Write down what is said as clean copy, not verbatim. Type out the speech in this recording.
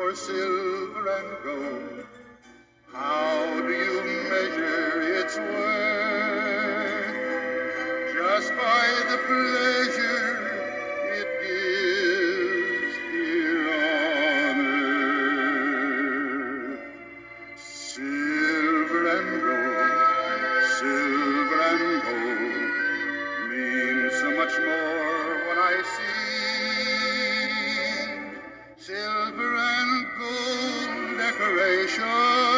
for silver and gold. How do you measure its worth? Just by the pleasure it gives here on earth. Silver and gold means so much more when I see silver and gold decoration.